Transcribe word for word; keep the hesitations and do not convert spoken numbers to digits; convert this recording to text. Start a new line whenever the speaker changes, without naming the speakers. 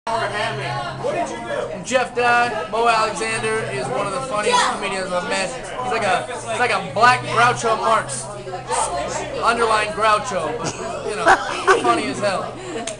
What did you do?
Jeff Dye, Mo Alexander is one of the funniest comedians I've met. He's like a, he's like a black Groucho Marx, underlined Groucho, but you know, funny as hell.